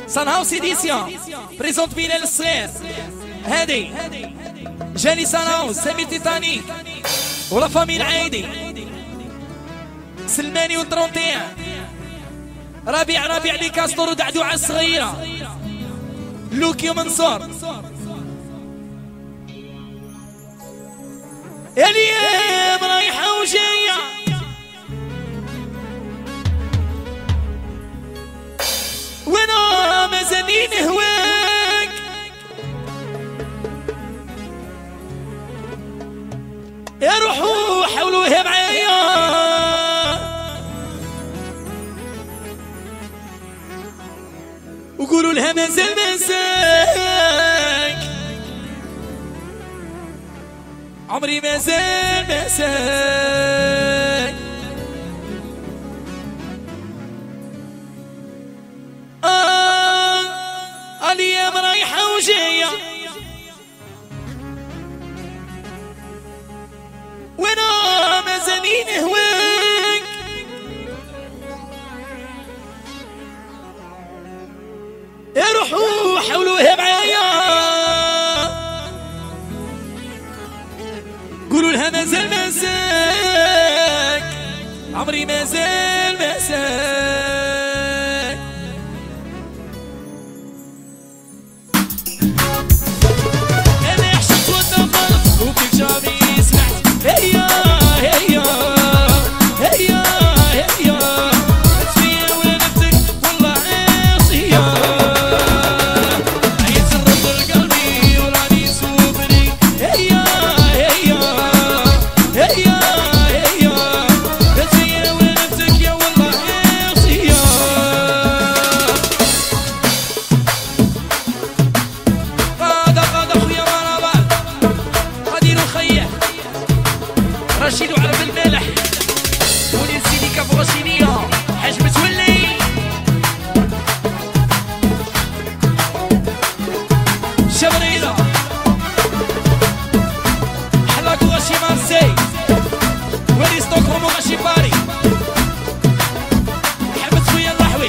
صن هاوس إديسيون بريزونت بينا للصغير هادي جاني صن هاوس سمير تيتانيك ولا فاميل عايدي سلماني والترونتيان ربيع لي كاستور ودعدوعة الصغيرة لوكي ومنصور اليوم رايحة وجاية وانا مازالين هواك يا روحوا حاولوها معايا وقولوا لها مازال مساك عمري مازال مساك الأيام رايحة وجاية وانا مازالين هواك يا روحوا حاولوها معايا قولوا لها مازال مساك عمري مازال مساك انا عشقت والنظرت وفيك جامي سمعت هيا هيا هيا هيا فيا ولا نفسك والله عاصية عيت الرب لقلبي وراني سوبني هيا هيا هيا هيا فيا ولا نفسك يا والله عاصية قاد خويا مرابال غادي نخيح رشيد وعرف المالح ولي سيدي كافو غشينية حاج متولي شبريلة حلاكو غشي مارسي ولي ستوكهولم وغشي باري محمد خويا اللحوي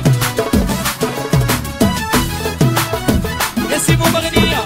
يا سيمو مغنية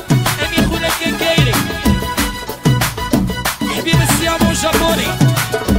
جابوني